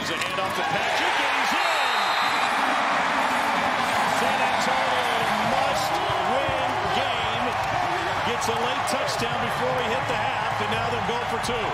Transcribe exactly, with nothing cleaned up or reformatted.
Here's a handoff to Patrick, and he's in! San Antonio, must-win game. Gets a late touchdown before we hit the half, and now they'll go for two.